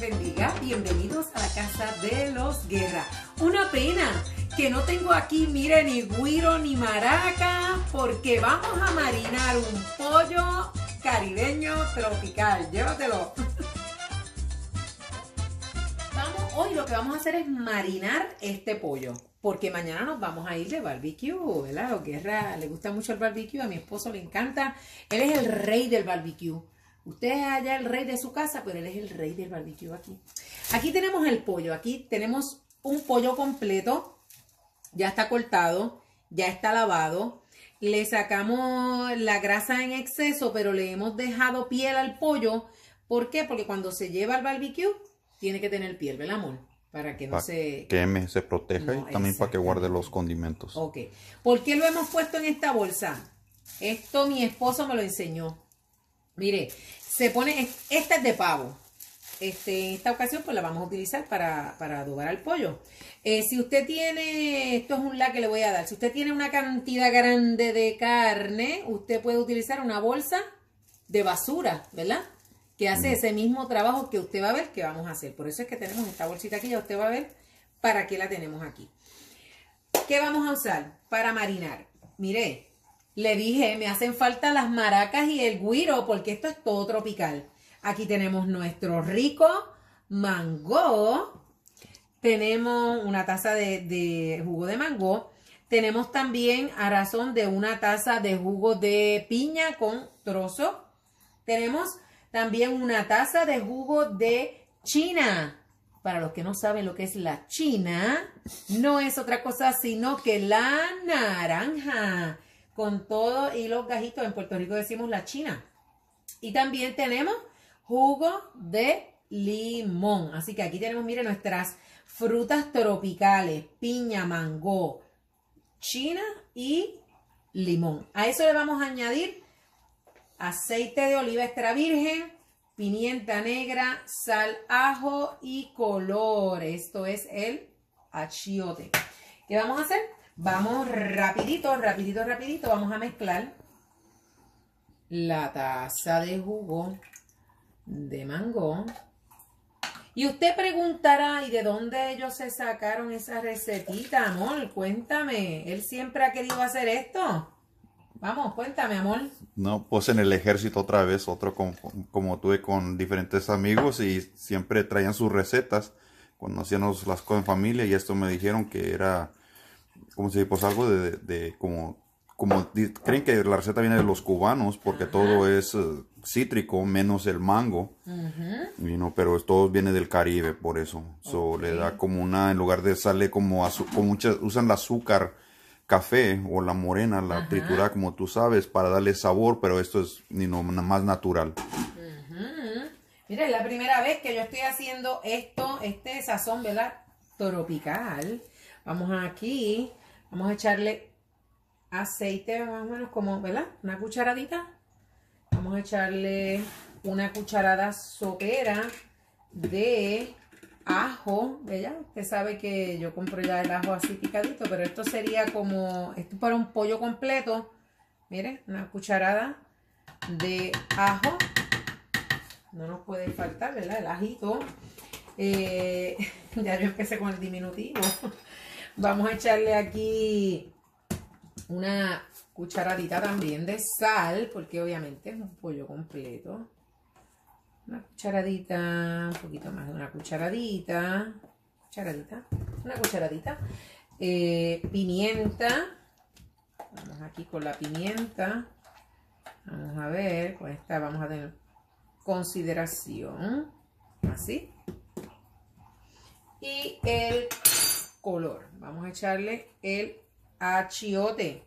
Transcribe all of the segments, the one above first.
bendiga. Bienvenidos a la casa de los Guerra. Una pena que no tengo aquí, mire, ni güiro ni maraca, porque vamos a marinar un pollo caribeño tropical. Llévatelo. Hoy lo que vamos a hacer es marinar este pollo, porque mañana nos vamos a ir de barbecue, ¿verdad? A los Guerra le gusta mucho el barbecue, a mi esposo le encanta. Él es el rey del barbecue. Usted es allá el rey de su casa, pero él es el rey del barbecue aquí. Aquí tenemos el pollo, aquí tenemos un pollo completo, ya está cortado, ya está lavado. Le sacamos la grasa en exceso, pero le hemos dejado piel al pollo. ¿Por qué? Porque cuando se lleva al barbecue, tiene que tener piel, ¿verdad, amor? Para que no se proteja, no, y también para que guarde los condimentos. Ok. ¿Por qué lo hemos puesto en esta bolsa? Esto mi esposo me lo enseñó. Mire, se pone, esta es de pavo. En esta ocasión pues la vamos a utilizar para adobar al pollo. Si usted tiene, esto es un la que le voy a dar. Si usted tiene una cantidad grande de carne, usted puede utilizar una bolsa de basura, ¿verdad? Que hace ese mismo trabajo que usted va a ver que vamos a hacer. Por eso es que tenemos esta bolsita aquí, ya usted va a ver para qué la tenemos aquí. ¿Qué vamos a usar para marinar? Mire, le dije, me hacen falta las maracas y el güiro, porque esto es todo tropical. Aquí tenemos nuestro rico mango. Tenemos una taza de jugo de mango. Tenemos también a razón de una taza de jugo de piña con trozo. Tenemos también una taza de jugo de china. Para los que no saben lo que es la china, no es otra cosa sino que la naranja. Con todo y los gajitos, en Puerto Rico decimos la china. Y también tenemos jugo de limón. Así que aquí tenemos, miren, nuestras frutas tropicales. Piña, mango, china y limón. A eso le vamos a añadir aceite de oliva extra virgen, pimienta negra, sal, ajo y color. Esto es el achiote. ¿Qué vamos a hacer? Vamos rapidito, vamos a mezclar la taza de jugo de mango. Y usted preguntará, ¿y de dónde ellos se sacaron esa recetita, amor? Cuéntame, ¿él siempre ha querido hacer esto? Vamos, cuéntame, amor. No, pues en el ejército otra vez, como tuve con diferentes amigos y siempre traían sus recetas cuando hacíamos las cosas en familia, y esto me dijeron que era, como si pues algo creen que la receta viene de los cubanos porque todo es cítrico menos el mango, pero todo viene del Caribe, por eso. Le da como en lugar de sale como usan el azúcar café o la morena, la triturada, como tú sabes, para darle sabor, pero esto es más natural. Mira, es la primera vez que yo estoy haciendo este sazón, ¿verdad? Tropical. Vamos aquí, vamos a echarle aceite, más o menos como, ¿verdad? Una cucharadita. Vamos a echarle una cucharada sopera de ajo, ¿verdad? Usted sabe que yo compro ya el ajo así picadito, pero esto sería como, esto para un pollo completo. Mire, una cucharada de ajo. No nos puede faltar, ¿verdad? El ajito. Ya yo empecé con el diminutivo. Vamos a echarle aquí una cucharadita también de sal, porque obviamente es un pollo completo. Una cucharadita, un poquito más de una cucharadita, una cucharadita. Pimienta, vamos aquí con la pimienta. Vamos a ver, con esta vamos a tener consideración, así. Y el color, vamos a echarle el achiote,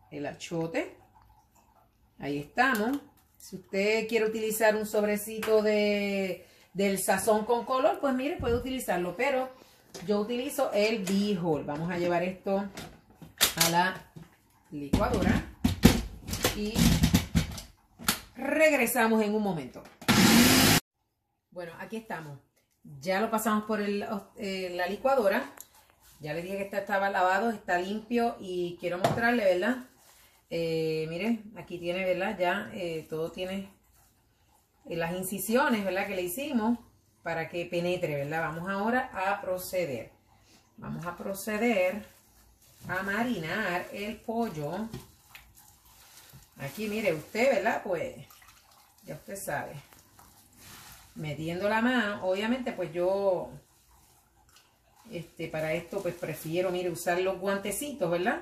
ahí estamos. Si usted quiere utilizar un sobrecito del sazón con color, pues mire, puede utilizarlo, pero yo utilizo el B-Whole. Vamos a llevar esto a la licuadora y regresamos en un momento. Bueno, aquí estamos. Ya lo pasamos por la licuadora. Ya le dije que este estaba lavado, está limpio y quiero mostrarle, ¿verdad? Miren, aquí tiene, ¿verdad? Ya todo tiene las incisiones, ¿verdad? Que le hicimos. para que penetre, ¿verdad? Vamos ahora a proceder. Vamos a proceder a marinar el pollo. Aquí, mire, usted, ¿verdad? Pues, ya usted sabe. Metiendo la mano, obviamente, pues yo, para esto, pues prefiero, mire, usar los guantecitos, ¿verdad?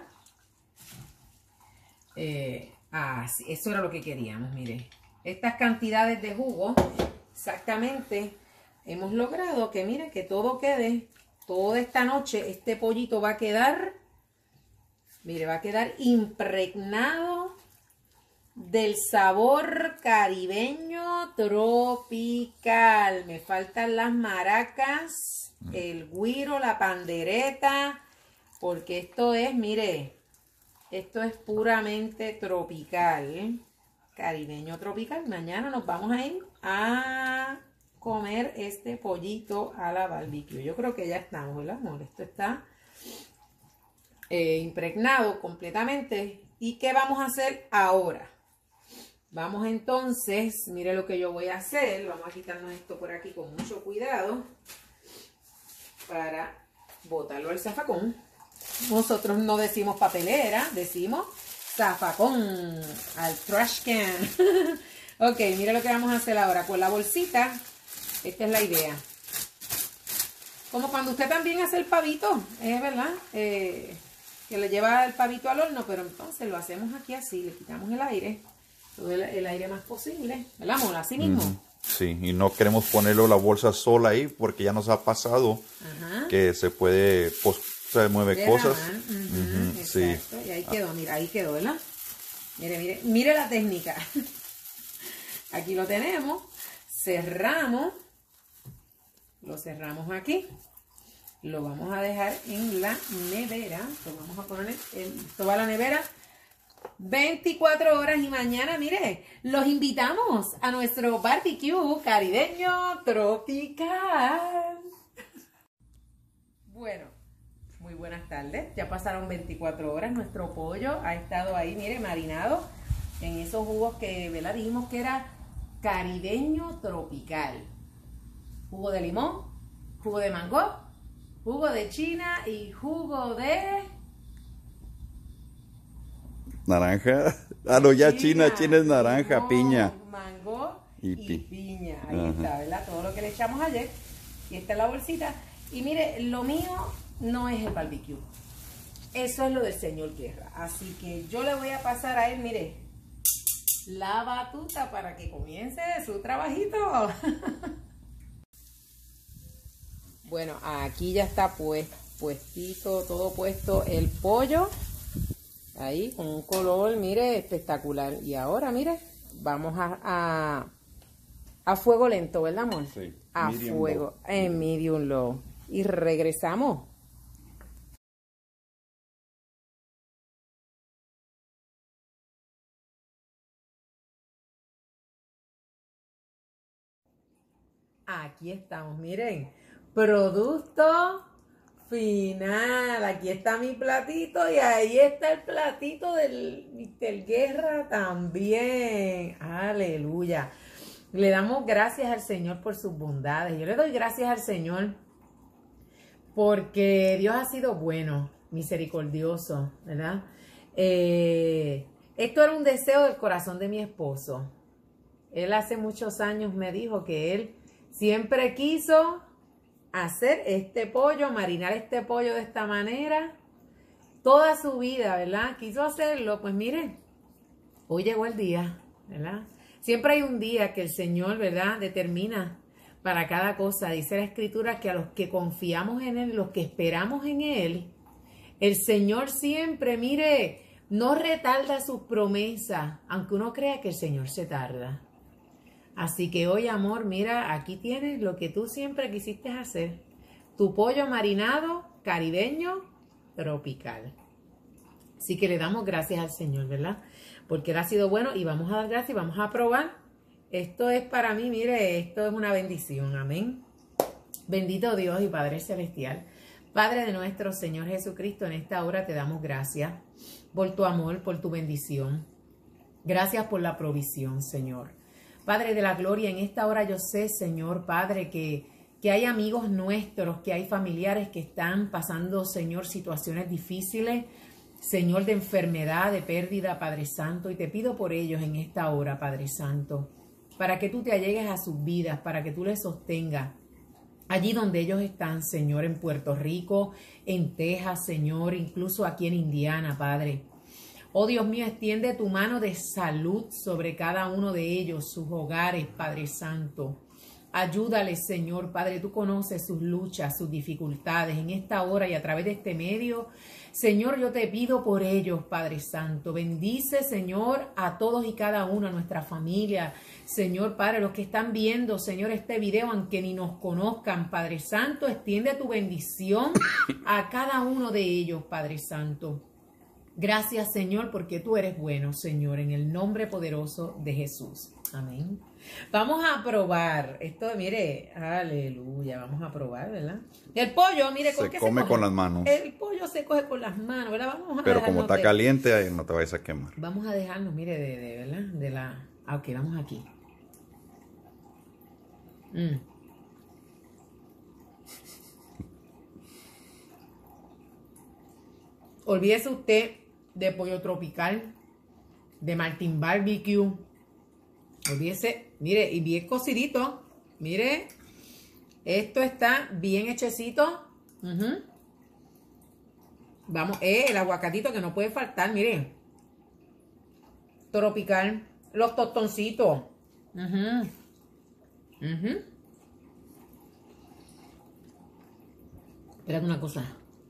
Sí, eso era lo que queríamos, mire. Estas cantidades de jugo, exactamente, hemos logrado que, mire, que todo quede, toda esta noche, este pollito va a quedar, mire, va a quedar impregnado del sabor caribeño tropical. Me faltan las maracas, el güiro, la pandereta, porque esto es, mire, esto es puramente tropical, caribeño tropical. Mañana nos vamos a ir a comer este pollito a la barbecue. Yo creo que ya estamos, ¿verdad, amor? Esto está impregnado completamente. ¿Y qué vamos a hacer ahora? Vamos entonces, mire lo que yo voy a hacer. Vamos a quitarnos esto por aquí con mucho cuidado para botarlo al zafacón. Nosotros no decimos papelera, decimos zafacón, al trash can. Ok, mire lo que vamos a hacer ahora. Con la bolsita, esta es la idea. Como cuando usted también hace el pavito, ¿verdad? Que le lleva el pavito al horno, pero entonces lo hacemos aquí así, le quitamos el aire. Todo el aire más posible, ¿verdad, amor? Así mismo. Sí, y no queremos ponerlo la bolsa sola ahí porque ya nos ha pasado que se puede, pues, se mueve cosas. Sí. Y ahí quedó, mira, ahí quedó, ¿verdad? Mire, mire la técnica. Aquí lo tenemos, cerramos, lo cerramos aquí, lo vamos a dejar en la nevera, lo vamos a poner esto va a la nevera 24 horas y mañana, mire, los invitamos a nuestro barbecue caribeño tropical. Bueno, muy buenas tardes. Ya pasaron 24 horas. Nuestro pollo ha estado ahí, mire, marinado en esos jugos que, ¿verdad? Dijimos que era caribeño tropical. Jugo de limón, jugo de mango, jugo de china y jugo de... naranja. Ah, no, ya China es naranja, limón, piña. Mango y piña. Ahí está, ¿verdad? Todo lo que le echamos ayer. Y esta es la bolsita. Y mire, lo mío no es el barbecue. Eso es lo del señor Guerra. Así que yo le voy a pasar a él, mire, la batuta para que comience su trabajito. Bueno, aquí ya está puestito, todo puesto el pollo. Ahí, con un color, mire, espectacular. Y ahora, mire, vamos a fuego lento, ¿verdad, amor? Sí. A fuego, en medium low. Y regresamos. Aquí estamos, miren. Producto final. Aquí está mi platito y ahí está el platito del Mr. Guerra también. Aleluya. Le damos gracias al Señor por sus bondades. Yo le doy gracias al Señor porque Dios ha sido bueno, misericordioso, ¿verdad? Esto era un deseo del corazón de mi esposo. Él hace muchos años me dijo que él siempre quiso hacer este pollo, marinar este pollo de esta manera, toda su vida, ¿verdad? Quiso hacerlo, pues mire, hoy llegó el día, ¿verdad? Siempre hay un día que el Señor, ¿verdad?, determina para cada cosa. Dice la Escritura que a los que confiamos en Él, los que esperamos en Él, el Señor siempre, mire, no retarda sus promesas, aunque uno crea que el Señor se tarda. Así que hoy, amor, mira, aquí tienes lo que tú siempre quisiste hacer. Tu pollo marinado caribeño tropical. Así que le damos gracias al Señor, ¿verdad? Porque Él ha sido bueno y vamos a dar gracias y vamos a probar. Esto es para mí, mire, esto es una bendición, amén. Bendito Dios y Padre Celestial. Padre de nuestro Señor Jesucristo, en esta hora te damos gracias por tu amor, por tu bendición. Gracias por la provisión, Señor. Padre de la gloria, en esta hora yo sé, Señor, Padre, que hay amigos nuestros, que hay familiares que están pasando, Señor, situaciones difíciles, Señor, de enfermedad, de pérdida, Padre Santo, y te pido por ellos en esta hora, Padre Santo, para que tú te allegues a sus vidas, para que tú les sostengas allí donde ellos están, Señor, en Puerto Rico, en Texas, Señor, incluso aquí en Indiana, Padre. Oh Dios mío, extiende tu mano de salud sobre cada uno de ellos, sus hogares, Padre Santo. Ayúdales, Señor, Padre, tú conoces sus luchas, sus dificultades en esta hora y a través de este medio. Señor, yo te pido por ellos, Padre Santo. Bendice, Señor, a todos y cada uno, a nuestra familia. Señor, Padre, los que están viendo, Señor, este video, aunque ni nos conozcan, Padre Santo, extiende tu bendición a cada uno de ellos, Padre Santo. Gracias, Señor, porque tú eres bueno, Señor, en el nombre poderoso de Jesús. Amén. Vamos a probar esto, mire, aleluya, vamos a probar, ¿verdad? El pollo, mire, ¿con qué se come con las manos. El pollo se coge con las manos, ¿verdad? Pero como está caliente, ahí no te vayas a quemar. Vamos a dejarnos, mire, ¿verdad? De la... Ok, vamos aquí. Olvídese usted de pollo tropical, de Martín Barbecue. Olvídese, mire, y bien cocidito. Mire, esto está bien hechecito. Vamos, el aguacatito que no puede faltar, mire. Tropical, los tostoncitos. Espérate una cosa.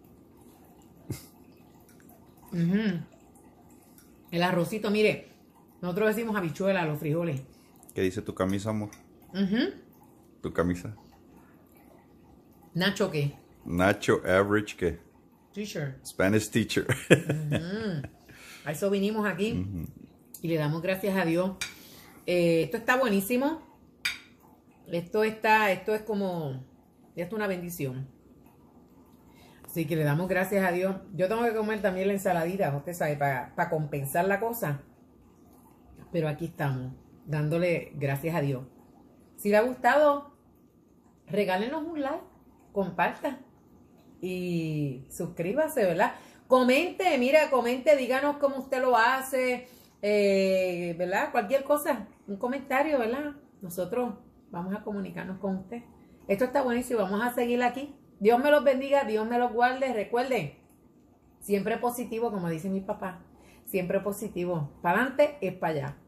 El arrocito, mire. Nosotros decimos habichuela a los frijoles. ¿Qué dice tu camisa, amor? ¿Tu camisa? ¿Nacho qué? Nacho Average, ¿qué? Teacher. Spanish teacher. A eso vinimos aquí. Y le damos gracias a Dios. Esto está buenísimo. Esto es una bendición. Así que le damos gracias a Dios. Yo tengo que comer también la ensaladita, usted sabe, para compensar la cosa. Pero aquí estamos, dándole gracias a Dios. Si le ha gustado, regálenos un like, comparta y suscríbase, ¿verdad? Comente, mira, comente, díganos cómo usted lo hace, ¿verdad? Cualquier cosa, un comentario, ¿verdad? Nosotros vamos a comunicarnos con usted. Esto está buenísimo, vamos a seguir aquí. Dios me los bendiga, Dios me los guarde. Recuerden, siempre positivo, como dice mi papá. Siempre positivo. Para adelante es para allá.